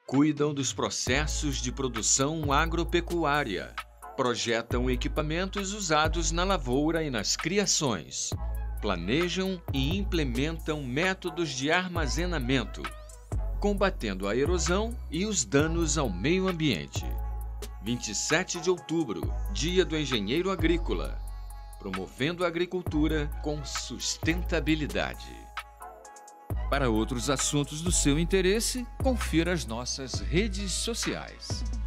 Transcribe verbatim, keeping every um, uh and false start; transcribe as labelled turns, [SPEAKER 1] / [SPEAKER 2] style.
[SPEAKER 1] Cuidam dos processos de produção agropecuária. Projetam equipamentos usados na lavoura e nas criações. Planejam e implementam métodos de armazenamento, combatendo a erosão e os danos ao meio ambiente. vinte e sete de outubro, Dia do Engenheiro Agrícola. Promovendo a agricultura com sustentabilidade. Para outros assuntos do seu interesse, confira as nossas redes sociais.